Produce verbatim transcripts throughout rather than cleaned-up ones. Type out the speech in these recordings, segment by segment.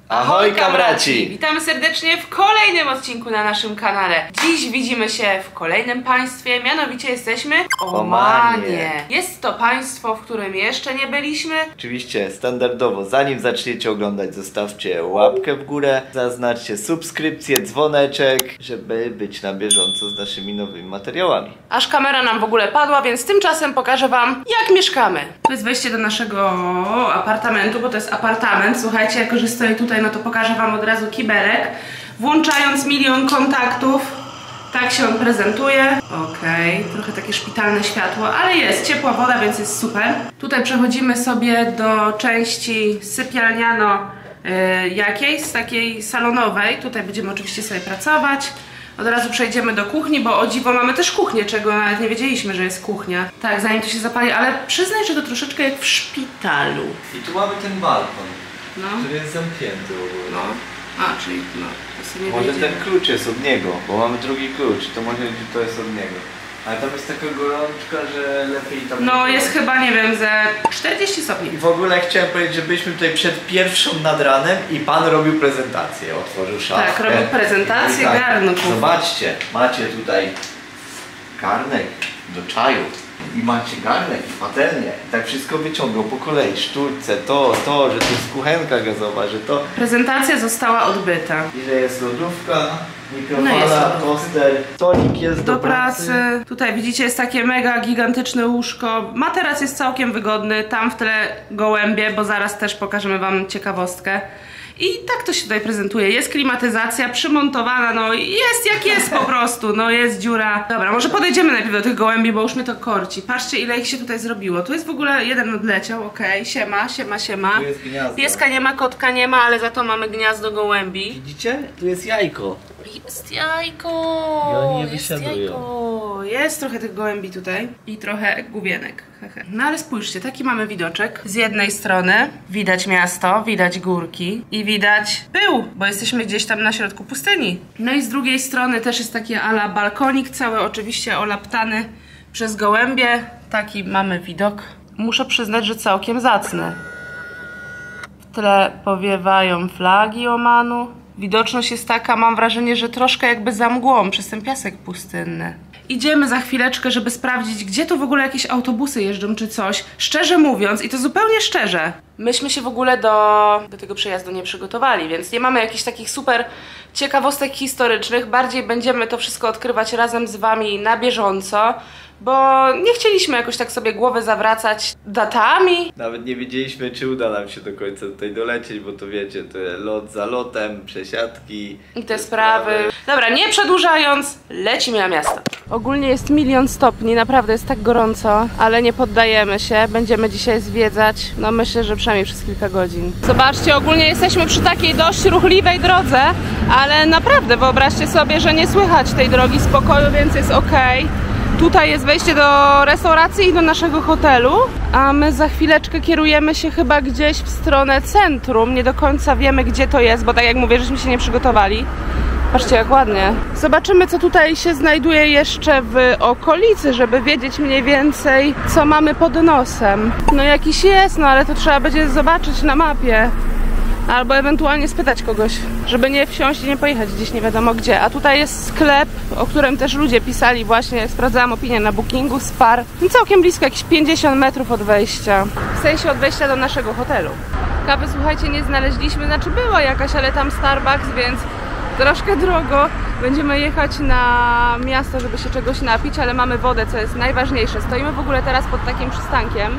Ahoj kamraci! Witamy serdecznie w kolejnym odcinku na naszym kanale. Dziś widzimy się w kolejnym państwie, mianowicie jesteśmy w Omanie. Jest to państwo, w którym jeszcze nie byliśmy. Oczywiście standardowo, zanim zaczniecie oglądać, zostawcie łapkę w górę, zaznaczcie subskrypcję, dzwoneczek, żeby być na bieżąco z naszymi nowymi materiałami. Aż kamera nam w ogóle padła, więc tymczasem pokażę wam, jak mieszkamy. To jest wejście do naszego apartamentu, bo to jest apartament. Słuchajcie, jako że stoję tutaj, no to pokażę wam od razu kibelek. Włączając milion kontaktów, tak się on prezentuje. Okej, okay, trochę takie szpitalne światło, ale jest ciepła woda, więc jest super. Tutaj przechodzimy sobie do części sypialniano yy, jakiejś, takiej salonowej. Tutaj będziemy oczywiście sobie pracować. Od razu przejdziemy do kuchni, bo o dziwo mamy też kuchnię, czego nawet nie wiedzieliśmy, że jest kuchnia. Tak, zanim to się zapali, ale przyznaj, że to troszeczkę jak w szpitalu. I tu mamy ten balkon, no. który jest zamknięty w ogóle. No. A, czyli no, to sobie może wiedziemy. ten klucz jest od niego, bo mamy drugi klucz, to może to jest od niego. Ale tam jest taka gorączka, że lepiej tam... No jest chyba, nie wiem, ze czterdzieści stopni. I w ogóle chciałem powiedzieć, że byliśmy tutaj przed pierwszą nad ranem i pan robił prezentację, otworzył szafkę. Tak, robił prezentację tak, garnków. Zobaczcie, macie tutaj garnek do czaju i macie garnek i patelnię. I tak wszystko wyciągał po kolei, sztućce, to, to, że tu jest kuchenka gazowa, że to... Prezentacja została odbyta. Ile jest lodówka? Mikrofala, No jest toster, stolik jest do, do pracy. pracy. Tutaj widzicie, jest takie mega gigantyczne łóżko. Materac jest całkiem wygodny. Tam w tle gołębie, bo zaraz też pokażemy wam ciekawostkę. I tak to się tutaj prezentuje. Jest klimatyzacja przymontowana, no jest jak jest po prostu, no jest dziura. Dobra, może podejdziemy najpierw do tych gołębi, bo już mnie to korci. Patrzcie, ile ich się tutaj zrobiło. Tu jest w ogóle jeden odleciał, okej, okay. Siema, siema, siema. Tu jest gniazdo. Pieska nie ma, kotka nie ma, ale za to mamy gniazdo gołębi. Widzicie? Tu jest jajko. Jest jajko! I oni je jest wysiadują. jajko! Jest trochę tych gołębi tutaj i trochę główienek. No ale spójrzcie, taki mamy widoczek. Z jednej strony widać miasto, widać górki i widać pył, bo jesteśmy gdzieś tam na środku pustyni. No i z drugiej strony też jest taki ala balkonik, cały oczywiście olaptany przez gołębie. Taki mamy widok. Muszę przyznać, że całkiem zacny. W tle powiewają flagi Omanu. Widoczność jest taka, mam wrażenie, że troszkę jakby za mgłą przez ten piasek pustynny. Idziemy za chwileczkę, żeby sprawdzić, gdzie tu w ogóle jakieś autobusy jeżdżą czy coś. Szczerze mówiąc, i to zupełnie szczerze, myśmy się w ogóle do, do tego przejazdu nie przygotowali, więc nie mamy jakichś takich super ciekawostek historycznych. Bardziej będziemy to wszystko odkrywać razem z wami na bieżąco, bo nie chcieliśmy jakoś tak sobie głowy zawracać datami. Nawet nie wiedzieliśmy, czy uda nam się do końca tutaj dolecieć, bo to wiecie, to lot za lotem, przesiadki i te sprawy. Dobra, nie przedłużając, lecimy na miasto. Ogólnie jest milion stopni, naprawdę jest tak gorąco, ale nie poddajemy się. Będziemy dzisiaj zwiedzać, no myślę, że przynajmniej przez kilka godzin. Zobaczcie, ogólnie jesteśmy przy takiej dość ruchliwej drodze, ale naprawdę wyobraźcie sobie, że nie słychać tej drogi z pokoju, więc jest ok. Tutaj jest wejście do restauracji i do naszego hotelu, a my za chwileczkę kierujemy się chyba gdzieś w stronę centrum. Nie do końca wiemy, gdzie to jest, bo tak jak mówię, żeśmy się nie przygotowali. Patrzcie, jak ładnie. Zobaczymy, co tutaj się znajduje jeszcze w okolicy, żeby wiedzieć mniej więcej, co mamy pod nosem. No jakiś jest, no ale to trzeba będzie zobaczyć na mapie. Albo ewentualnie spytać kogoś, żeby nie wsiąść i nie pojechać gdzieś nie wiadomo gdzie. A tutaj jest sklep, o którym też ludzie pisali właśnie, sprawdzałam opinię na Bookingu, Spar. Całkiem blisko, jakieś pięćdziesiąt metrów od wejścia. W sensie od wejścia do naszego hotelu. Kawy, słuchajcie, nie znaleźliśmy, znaczy była jakaś, ale tam Starbucks, więc troszkę drogo. Będziemy jechać na miasto, żeby się czegoś napić, ale mamy wodę, co jest najważniejsze. Stoimy w ogóle teraz pod takim przystankiem.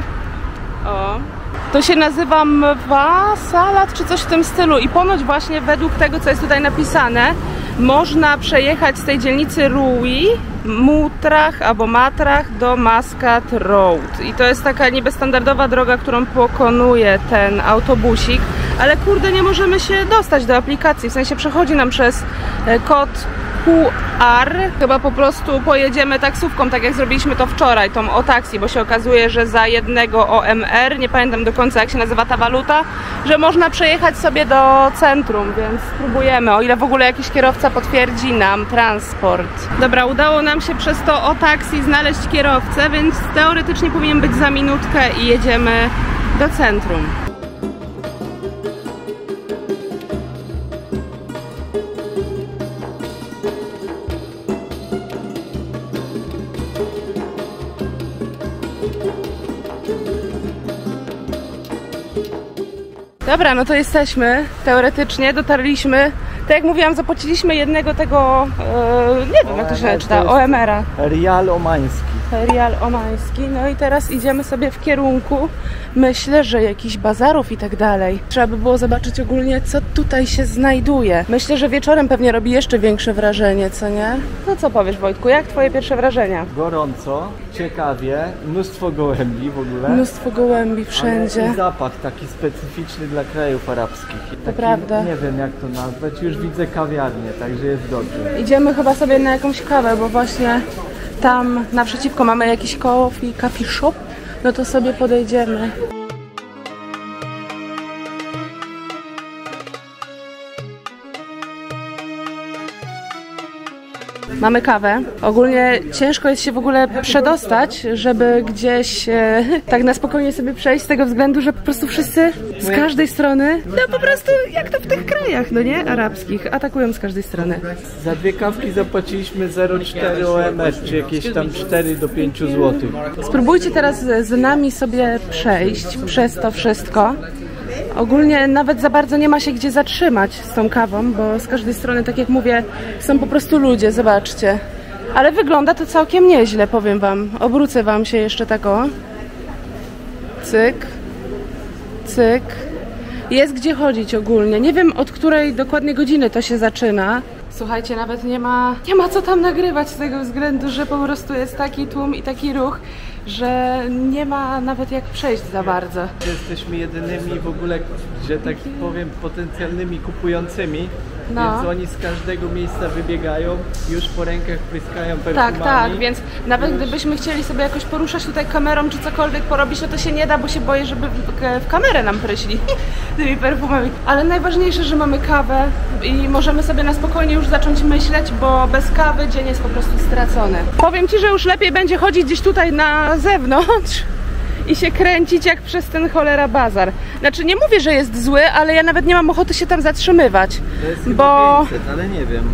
O... To się nazywa Mwa Salat czy coś w tym stylu i ponoć właśnie według tego, co jest tutaj napisane, można przejechać z tej dzielnicy Rui, Mutrach albo Matrach do Muscat Road. I to jest taka niby standardowa droga, którą pokonuje ten autobusik, ale kurde, nie możemy się dostać do aplikacji, w sensie przechodzi nam przez kod Q R. Chyba po prostu pojedziemy taksówką, tak jak zrobiliśmy to wczoraj, tą o taksi, bo się okazuje, że za jednego O M R, nie pamiętam do końca jak się nazywa ta waluta, że można przejechać sobie do centrum, więc spróbujemy, o ile w ogóle jakiś kierowca potwierdzi nam transport. Dobra, udało nam się przez to o taksi znaleźć kierowcę, więc teoretycznie powinien być za minutkę i jedziemy do centrum. Dobra, no to jesteśmy. Teoretycznie dotarliśmy. Tak jak mówiłam, zapłaciliśmy jednego tego, e, nie wiem jak to się czyta, O M R-a. Rial Omański. Rial Omański. No i teraz idziemy sobie w kierunku, myślę, że jakichś bazarów i tak dalej. Trzeba by było zobaczyć ogólnie, co tutaj się znajduje. Myślę, że wieczorem pewnie robi jeszcze większe wrażenie, co nie? No co powiesz, Wojtku, jak twoje pierwsze wrażenia? Gorąco, ciekawie, mnóstwo gołębi w ogóle. Mnóstwo gołębi wszędzie. Ale i zapach taki specyficzny dla krajów arabskich. To Taki, prawda. Nie wiem jak to nazwać, już widzę kawiarnię, także jest dobrze. Idziemy chyba sobie na jakąś kawę, bo właśnie tam naprzeciwko mamy jakiś coffee, coffee shop, no to sobie podejdziemy. Mamy kawę. Ogólnie ciężko jest się w ogóle przedostać, żeby gdzieś e, tak na spokojnie sobie przejść z tego względu, że po prostu wszyscy z każdej strony, no po prostu jak to w tych krajach, no nie, arabskich, atakują z każdej strony. Za dwie kawki zapłaciliśmy zero przecinek cztery O M R, czy jakieś tam cztery do pięciu złotych. Spróbujcie teraz z nami sobie przejść przez to wszystko. Ogólnie nawet za bardzo nie ma się gdzie zatrzymać z tą kawą, bo z każdej strony, tak jak mówię, są po prostu ludzie, zobaczcie. Ale wygląda to całkiem nieźle, powiem wam. Obrócę wam się jeszcze tak o. Cyk. Cyk. Jest gdzie chodzić ogólnie. Nie wiem, od której dokładnie godziny to się zaczyna. Słuchajcie, nawet nie ma, nie ma co tam nagrywać z tego względu, że po prostu jest taki tłum i taki ruch, że nie ma nawet jak przejść za bardzo. Jesteśmy jedynymi w ogóle, że tak powiem, potencjalnymi kupującymi, no. Więc oni z każdego miejsca wybiegają, już po rękach pryskają perfumami. Tak, tak, więc nawet już... gdybyśmy chcieli sobie jakoś poruszać tutaj kamerą czy cokolwiek porobić, no to się nie da, bo się boję, żeby w, w kamerę nam pryśli tymi perfumami. Ale najważniejsze, że mamy kawę i możemy sobie na spokojnie już zacząć myśleć, bo bez kawy dzień jest po prostu stracony. Powiem Ci, że już lepiej będzie chodzić gdzieś tutaj na zewnątrz i się kręcić jak przez ten cholera bazar. Znaczy nie mówię, że jest zły, ale ja nawet nie mam ochoty się tam zatrzymywać. To jest bo... pięćset, ale nie wiem.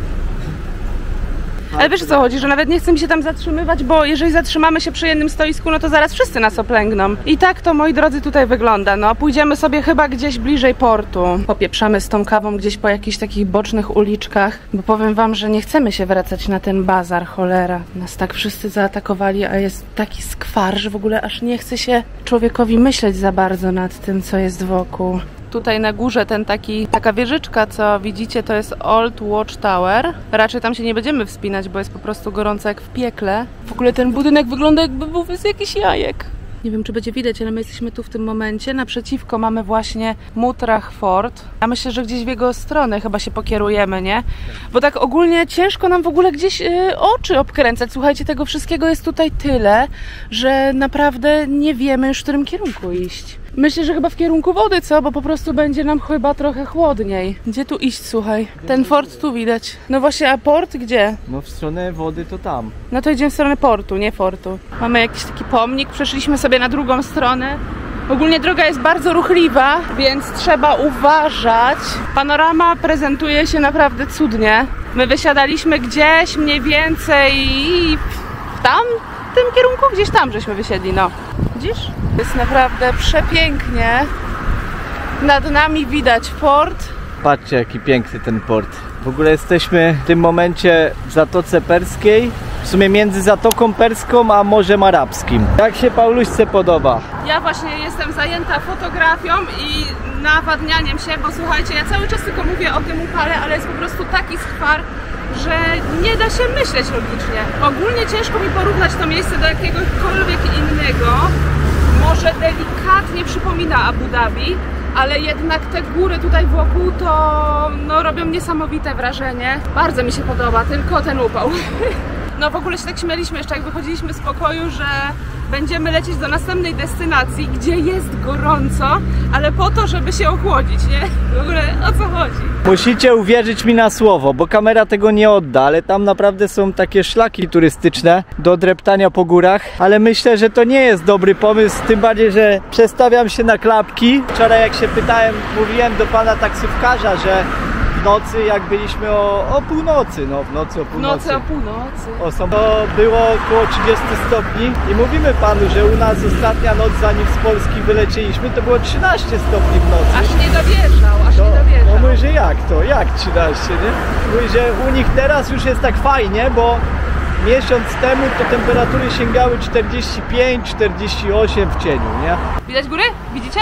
Ale wiesz o co chodzi, że nawet nie chcę mi się tam zatrzymywać, bo jeżeli zatrzymamy się przy jednym stoisku, no to zaraz wszyscy nas oplęgną. I tak to, moi drodzy, tutaj wygląda. No, pójdziemy sobie chyba gdzieś bliżej portu. Popieprzamy z tą kawą gdzieś po jakichś takich bocznych uliczkach, bo powiem wam, że nie chcemy się wracać na ten bazar, cholera. Nas tak wszyscy zaatakowali, a jest taki skwar, że w ogóle aż nie chce się człowiekowi myśleć za bardzo nad tym, co jest wokół. Tutaj na górze ten taki, taka wieżyczka, co widzicie, to jest Old Watch Tower. Raczej tam się nie będziemy wspinać, bo jest po prostu gorąco jak w piekle. W ogóle ten budynek wygląda, jakby był z jakichś jajek. Nie wiem, czy będzie widać, ale my jesteśmy tu w tym momencie. Naprzeciwko mamy właśnie Mutrach Fort. Ja myślę, że gdzieś w jego stronę chyba się pokierujemy, nie? Bo tak ogólnie ciężko nam w ogóle gdzieś yy, oczy obkręcać. Słuchajcie, tego wszystkiego jest tutaj tyle, że naprawdę nie wiemy już, w którym kierunku iść. Myślę, że chyba w kierunku wody, co? Bo po prostu będzie nam chyba trochę chłodniej. Gdzie tu iść, słuchaj? Ten fort tu widać. No właśnie, a port gdzie? No w stronę wody to tam. No to idziemy w stronę portu, nie fortu. Mamy jakiś taki pomnik, przeszliśmy sobie na drugą stronę. Ogólnie droga jest bardzo ruchliwa, więc trzeba uważać. Panorama prezentuje się naprawdę cudnie. My wysiadaliśmy gdzieś mniej więcej w tam, w tym kierunku, gdzieś tam żeśmy wysiedli, no. Widzisz? Jest naprawdę przepięknie. Nad nami widać port. Patrzcie, jaki piękny ten port. W ogóle jesteśmy w tym momencie w Zatoce Perskiej. W sumie między Zatoką Perską a Morzem Arabskim. Jak się Pauluśce podoba? Ja właśnie jestem zajęta fotografią i nawadnianiem się, bo słuchajcie, ja cały czas tylko mówię o tym upale, ale jest po prostu taki skwar, że nie da się myśleć logicznie. Ogólnie ciężko mi porównać to miejsce do jakiegokolwiek innego. Może delikatnie przypomina Abu Dhabi, ale jednak te góry tutaj wokół to no, robią niesamowite wrażenie. Bardzo mi się podoba, tylko ten upał. No w ogóle się tak śmialiśmy jeszcze, jak wychodziliśmy z pokoju, że będziemy lecieć do następnej destynacji, gdzie jest gorąco, ale po to, żeby się ochłodzić, nie? W ogóle o co chodzi? Musicie uwierzyć mi na słowo, bo kamera tego nie odda, ale tam naprawdę są takie szlaki turystyczne do dreptania po górach, ale myślę, że to nie jest dobry pomysł, tym bardziej, że przestawiam się na klapki. Wczoraj jak się pytałem, mówiłem do pana taksówkarza, że nocy, jak byliśmy o, o północy, no w nocy o W północy. nocy o północy. O, są- to było około trzydzieści stopni i mówimy panu, że u nas ostatnia noc, zanim z Polski wylecieliśmy, to było trzynaście stopni w nocy. Aż nie dowierzał, aż To, nie dowierzał. no mówi, że jak to? Jak trzynaście, nie? Mówi, że u nich teraz już jest tak fajnie, bo miesiąc temu to temperatury sięgały czterdzieści pięć czterdzieści osiem w cieniu, nie? Widać góry? Widzicie?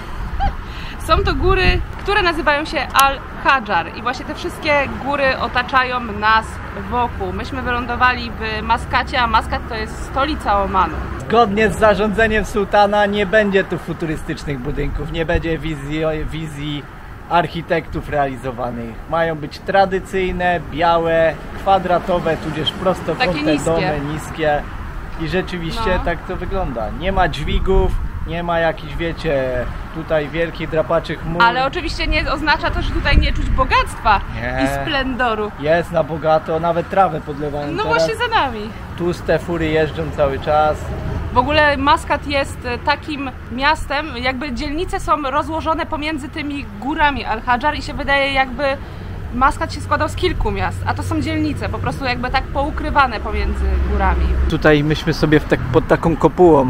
Są to góry, które nazywają się Al-Hadżar i właśnie te wszystkie góry otaczają nas wokół. Myśmy wylądowali w Maskacie, a Maskat to jest stolica Omanu. Zgodnie z zarządzeniem sułtana nie będzie tu futurystycznych budynków, nie będzie wizji, wizji architektów realizowanych. Mają być tradycyjne, białe, kwadratowe, tudzież prostokątne Takie niskie. domy, niskie. I rzeczywiście No. tak to wygląda. Nie ma dźwigów, nie ma jakichś, wiecie, tutaj wielkich drapaczy chmur. Ale oczywiście nie oznacza to, że tutaj nie czuć bogactwa Nie. i splendoru. Jest na bogato, nawet trawę podlewają No teraz. właśnie za nami. Tłuste fury jeżdżą cały czas. W ogóle Maskat jest takim miastem, jakby dzielnice są rozłożone pomiędzy tymi górami Al-Hadżar i się wydaje, jakby Maskat się składał z kilku miast, a to są dzielnice, po prostu jakby tak poukrywane pomiędzy górami. Tutaj myśmy sobie w tak, pod taką kopułą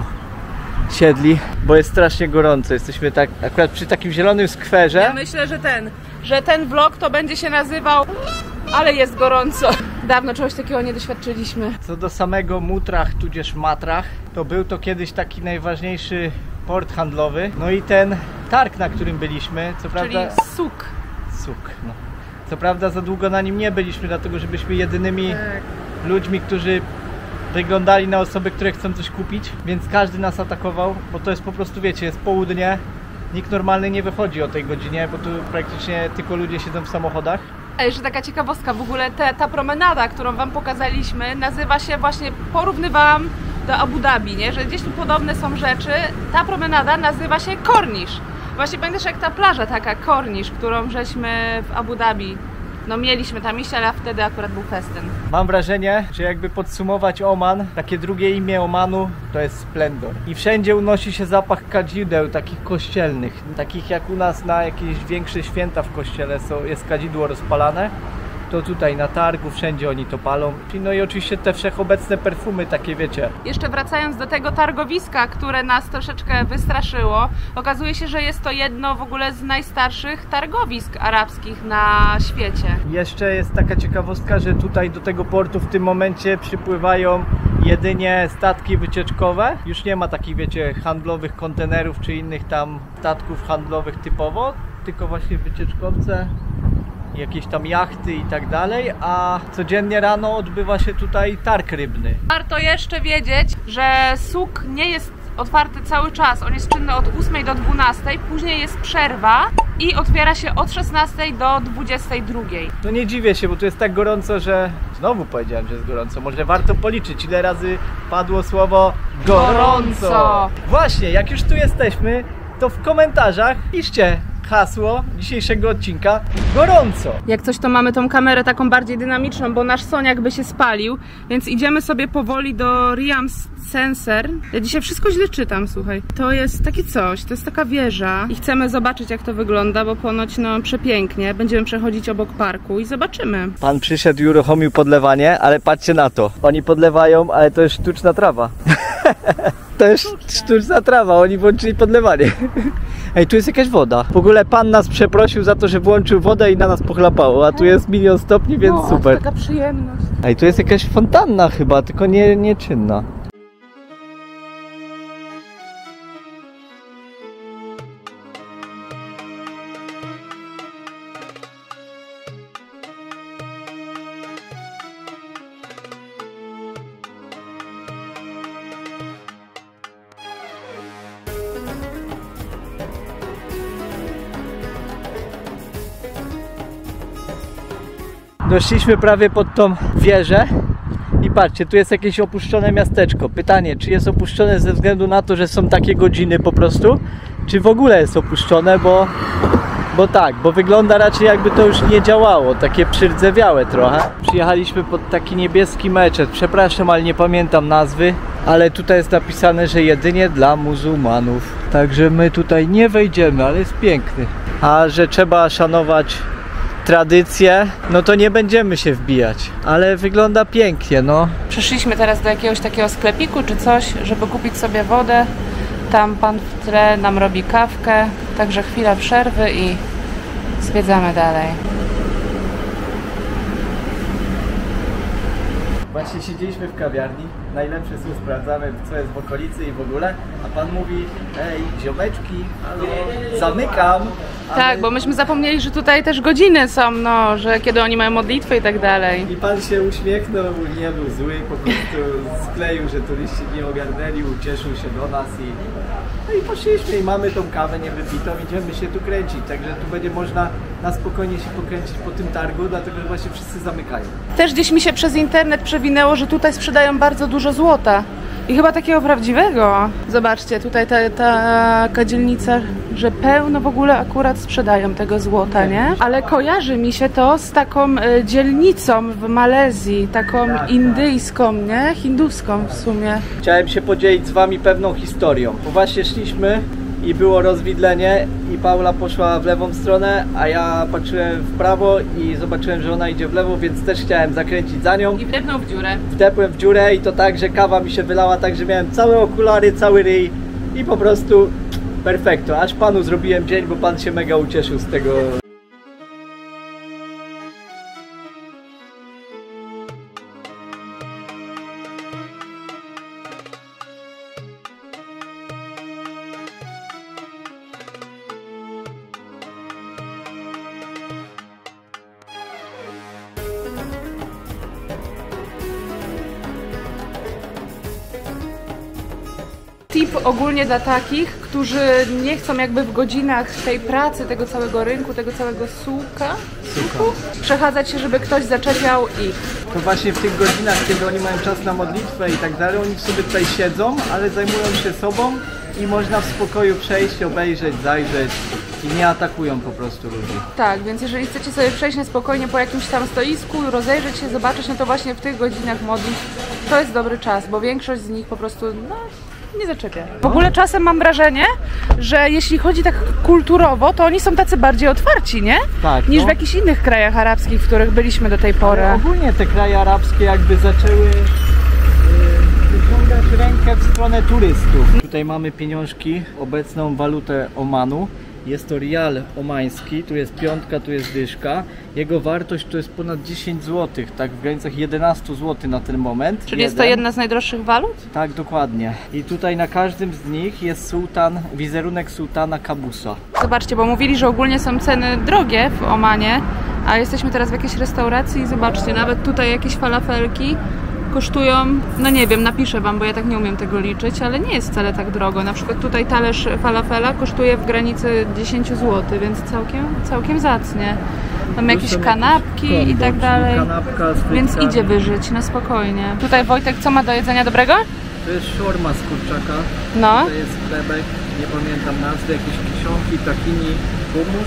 siedli, bo jest strasznie gorąco. Jesteśmy tak akurat przy takim zielonym skwerze. Ja myślę, że ten, że ten vlog to będzie się nazywał Ale jest gorąco. Dawno czegoś takiego nie doświadczyliśmy. Co do samego Mutrach, tudzież Matrach, to był to kiedyś taki najważniejszy port handlowy. No i ten targ, na którym byliśmy, co Czyli prawda... suk. Suk, no. Co prawda za długo na nim nie byliśmy, dlatego że byliśmy jedynymi Tak. ludźmi, którzy wyglądali na osoby, które chcą coś kupić, więc każdy nas atakował, bo to jest po prostu, wiecie, jest południe, nikt normalny nie wychodzi o tej godzinie, bo tu praktycznie tylko ludzie siedzą w samochodach. A jeszcze taka ciekawostka, w ogóle te, ta promenada, którą wam pokazaliśmy, nazywa się właśnie, porównywałam do Abu Dhabi, nie? Że gdzieś tu podobne są rzeczy. Ta promenada nazywa się Kornisz. Właśnie pamiętasz, jak ta plaża taka, Kornisz, którą żeśmy w Abu Dhabi, no mieliśmy tam iść, ale wtedy akurat był festyn. Mam wrażenie, że jakby podsumować Oman, takie drugie imię Omanu to jest splendor. I wszędzie unosi się zapach kadzideł, takich kościelnych, takich jak u nas na jakieś większe święta w kościele są, jest kadzidło rozpalane. To tutaj na targu, wszędzie oni to palą. No i oczywiście te wszechobecne perfumy, takie wiecie. Jeszcze wracając do tego targowiska, które nas troszeczkę wystraszyło, okazuje się, że jest to jedno w ogóle z najstarszych targowisk arabskich na świecie. Jeszcze jest taka ciekawostka, że tutaj do tego portu w tym momencie przypływają jedynie statki wycieczkowe. Już nie ma takich, wiecie, handlowych kontenerów czy innych tam statków handlowych typowo, tylko właśnie wycieczkowce, jakieś tam jachty i tak dalej, a codziennie rano odbywa się tutaj targ rybny. Warto jeszcze wiedzieć, że suk nie jest otwarty cały czas, on jest czynny od ósmej do dwunastej, później jest przerwa i otwiera się od szesnastej do dwudziestej drugiej. No nie dziwię się, bo tu jest tak gorąco, że znowu powiedziałem, że jest gorąco. Może warto policzyć, ile razy padło słowo gorąco. Gorąco. Właśnie, jak już tu jesteśmy, to w komentarzach piszcie hasło dzisiejszego odcinka gorąco. Jak coś, to mamy tą kamerę taką bardziej dynamiczną, bo nasz Soniak by się spalił, więc idziemy sobie powoli do Riam Sensor. Ja dzisiaj wszystko źle czytam, słuchaj. To jest takie coś, to jest taka wieża i chcemy zobaczyć, jak to wygląda, bo ponoć no przepięknie. Będziemy przechodzić obok parku i zobaczymy. Pan przyszedł i uruchomił podlewanie, ale patrzcie na to. Oni podlewają, ale to jest sztuczna trawa. To jest sztuczna trawa, oni włączyli podlewanie. Ej, tu jest jakaś woda. W ogóle pan nas przeprosił za to, że włączył wodę i na nas pochlapało, a tu jest milion stopni, więc no, super. Taka przyjemność. Ej, tu jest jakaś fontanna chyba, tylko nie, nieczynna. Doszliśmy prawie pod tą wieżę i patrzcie, tu jest jakieś opuszczone miasteczko. Pytanie, czy jest opuszczone ze względu na to, że są takie godziny po prostu, czy w ogóle jest opuszczone, bo, bo tak, bo wygląda raczej jakby to już nie działało, takie przyrdzewiałe trochę. Przyjechaliśmy pod taki niebieski meczet, przepraszam, ale nie pamiętam nazwy, ale tutaj jest napisane, że jedynie dla muzułmanów. Także my tutaj nie wejdziemy, ale jest piękny. A że trzeba szanować tradycje, no to nie będziemy się wbijać. Ale wygląda pięknie, no. Przyszliśmy teraz do jakiegoś takiego sklepiku czy coś, żeby kupić sobie wodę. Tam pan w tle nam robi kawkę, także chwila przerwy i zwiedzamy dalej. Właśnie siedzieliśmy w kawiarni, najlepsze słów sprawdzamy, co jest w okolicy i w ogóle, a pan mówi, ej, ziomeczki, halo, zamykam. Tak, bo myśmy zapomnieli, że tutaj też godziny są, no, że kiedy oni mają modlitwę i tak dalej. I pan się uśmiechnął, nie był zły, po prostu skleił, że turyści nie ogarnęli, ucieszył się do nas i... No i poszliśmy i mamy tą kawę niewypitą, idziemy się tu kręcić, także tu będzie można na spokojnie się pokręcić po tym targu, dlatego że właśnie wszyscy zamykają. Też gdzieś mi się przez internet przewinęło, że tutaj sprzedają bardzo dużo złota. I chyba takiego prawdziwego. Zobaczcie, tutaj ta, taka dzielnica, że pełno w ogóle akurat sprzedają tego złota, nie? Ale kojarzy mi się to z taką y, dzielnicą w Malezji, taką Tak, tak. indyjską, nie? Hinduską w sumie. Chciałem się podzielić z wami pewną historią, bo właśnie szliśmy i było rozwidlenie i Paula poszła w lewą stronę, a ja patrzyłem w prawo i zobaczyłem, że ona idzie w lewo, więc też chciałem zakręcić za nią. I wdepnął w dziurę. Wdepłem w dziurę i to tak, że kawa mi się wylała, tak że miałem całe okulary, cały ryj i po prostu perfekto. Aż panu zrobiłem dzień, bo pan się mega ucieszył z tego. Tip ogólnie dla takich, którzy nie chcą jakby w godzinach tej pracy, tego całego rynku, tego całego suka, suku, przechadzać się, żeby ktoś zaczepiał ich. To właśnie w tych godzinach, kiedy oni mają czas na modlitwę i tak dalej, oni sobie tutaj siedzą, ale zajmują się sobą i można w spokoju przejść, obejrzeć, zajrzeć i nie atakują po prostu ludzi. Tak, więc jeżeli chcecie sobie przejść na spokojnie po jakimś tam stoisku, rozejrzeć się, zobaczyć, no to właśnie w tych godzinach modlitw to jest dobry czas, bo większość z nich po prostu, no, nie zaczepia. W ogóle czasem mam wrażenie, że jeśli chodzi tak kulturowo, to oni są tacy bardziej otwarci, nie? Tak, niż no. w jakichś innych krajach arabskich, w których byliśmy do tej pory. Ale ogólnie te kraje arabskie jakby zaczęły yy, wyciągać rękę w stronę turystów. Tutaj mamy pieniążki, obecną walutę Omanu. Jest to rial omański, tu jest piątka, tu jest dyszka. Jego wartość to jest ponad dziesięć złotych, tak w granicach jedenaście złotych na ten moment. Czyli jest to jedna z najdroższych walut? Tak, dokładnie. I tutaj na każdym z nich jest sułtan, wizerunek sułtana Kabusa. Zobaczcie, bo mówili, że ogólnie są ceny drogie w Omanie, a jesteśmy teraz w jakiejś restauracji i zobaczcie, nawet tutaj jakieś falafelki kosztują, no nie wiem, napiszę wam, bo ja tak nie umiem tego liczyć, ale nie jest wcale tak drogo. Na przykład tutaj talerz falafela kosztuje w granicy dziesięć złotych, więc całkiem, całkiem zacnie. Tam jakieś kanapki i tak dalej, więc idzie wyżyć na spokojnie. Tutaj Wojtek, co ma do jedzenia dobrego? To jest szorma z kurczaka, No. to jest chlebek, nie pamiętam nazwy, jakieś kiszonki, tahini, hummus.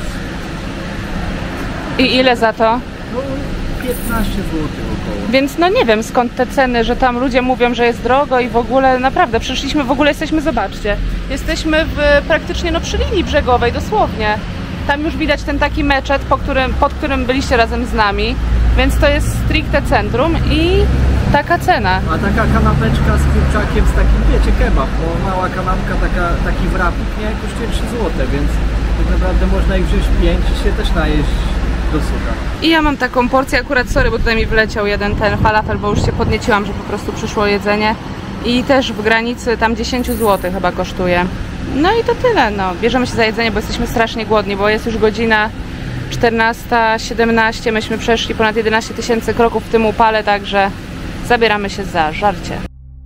I ile za to? No piętnaście złotych około. Więc no nie wiem skąd te ceny, że tam ludzie mówią, że jest drogo i w ogóle naprawdę przyszliśmy, w ogóle jesteśmy, zobaczcie, jesteśmy w, praktycznie no przy linii brzegowej, dosłownie. Tam już widać ten taki meczet, po którym, pod którym byliście razem z nami, więc to jest stricte centrum i taka cena. A taka kanapeczka z kurczakiem, z takim, wiecie, kebab, bo mała kanapka, taka, taki wrapik, nie, kosztuje trzy złote, więc tak naprawdę można ich wziąć pięć i się też najeść do sucha. I ja mam taką porcję, akurat sorry, bo tutaj mi wyleciał jeden ten falafel, bo już się podnieciłam, że po prostu przyszło jedzenie i też w granicy tam dziesięć złotych chyba kosztuje. No i to tyle, no. Bierzemy się za jedzenie, bo jesteśmy strasznie głodni, bo jest już godzina czternasta siedemnaście, myśmy przeszli ponad jedenaście tysięcy kroków w tym upale, także zabieramy się za żarcie.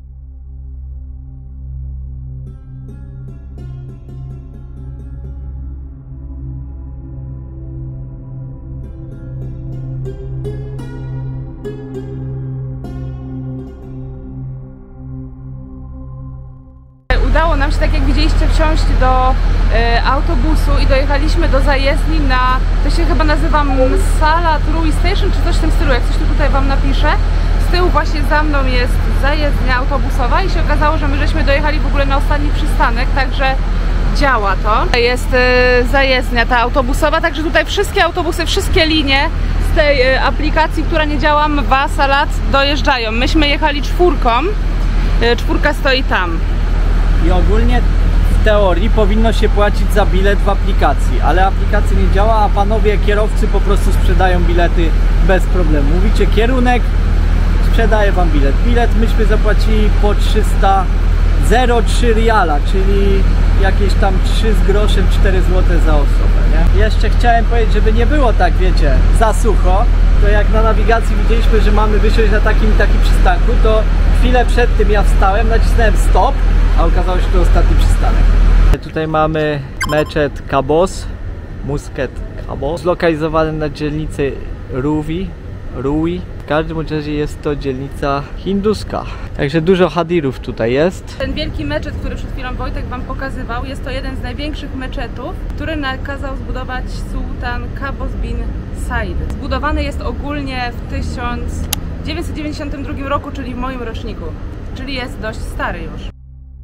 Udało nam się, tak jak widzieliście, wsiąść do e, autobusu i dojechaliśmy do zajezdni na, to się chyba nazywa Salat Rui Station, czy coś w tym stylu, jak coś tu tutaj wam napiszę. Z tyłu właśnie za mną jest zajezdnia autobusowa i się okazało, że my żeśmy dojechali w ogóle na ostatni przystanek, także działa to. Jest y, zajezdnia ta autobusowa, także tutaj wszystkie autobusy, wszystkie linie z tej y, aplikacji, która nie działa, Mwa, Salat, dojeżdżają. Myśmy jechali czwórką, y, czwórka stoi tam. I ogólnie w teorii powinno się płacić za bilet w aplikacji, ale aplikacja nie działa, a panowie kierowcy po prostu sprzedają bilety bez problemu. Mówicie kierunek, sprzedaję wam bilet. Bilet myśmy zapłacili po trzysta zero przecinek trzy riala, czyli jakieś tam trzy z groszem, cztery złote za osobę, nie? Jeszcze chciałem powiedzieć, żeby nie było tak, wiecie, za sucho, to jak na nawigacji widzieliśmy, że mamy wysiąść na takim takim przystanku, to chwilę przed tym ja wstałem, nacisnąłem stop, a okazało się, że to ostatni przystanek. Tutaj mamy meczet Kabos, Musket Kabos, zlokalizowany na dzielnicy Ruwi, Rui. W każdym razie jest to dzielnica hinduska. Także dużo hadirów tutaj jest. Ten wielki meczet, który przed chwilą Wojtek wam pokazywał, jest to jeden z największych meczetów, który nakazał zbudować sułtan Qaboos bin Said. Zbudowany jest ogólnie w tysiąc dziewięćset dziewięćdziesiątym drugim roku, czyli w moim roczniku. Czyli jest dość stary już.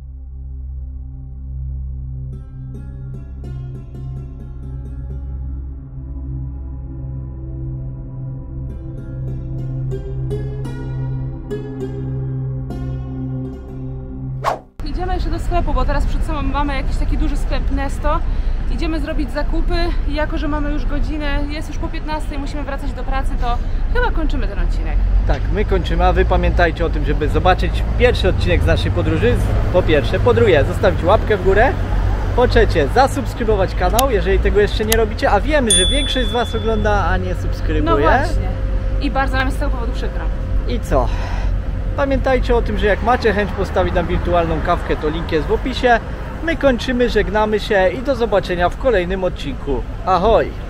Idziemy jeszcze do sklepu, bo teraz przed sobą mamy jakiś taki duży sklep Nesto. Idziemy zrobić zakupy i jako, że mamy już godzinę, jest już po piętnastej, musimy wracać do pracy, to chyba kończymy ten odcinek. Tak, my kończymy, a wy pamiętajcie o tym, żeby zobaczyć pierwszy odcinek z naszej podróży, po pierwsze. Po drugie, zostawić łapkę w górę. Po trzecie, zasubskrybować kanał, jeżeli tego jeszcze nie robicie, a wiemy, że większość z was ogląda, a nie subskrybuje. No właśnie. I bardzo nam jest z tego powodu przykro. I co? Pamiętajcie o tym, że jak macie chęć postawić nam wirtualną kawkę, to link jest w opisie. My kończymy, żegnamy się i do zobaczenia w kolejnym odcinku. Ahoj!